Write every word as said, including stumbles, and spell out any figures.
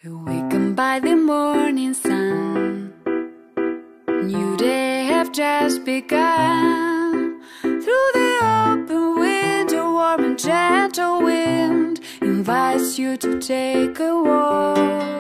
Awakened by the morning sun, new day have just begun. Through the open window, warm and gentle wind invites you to take a walk.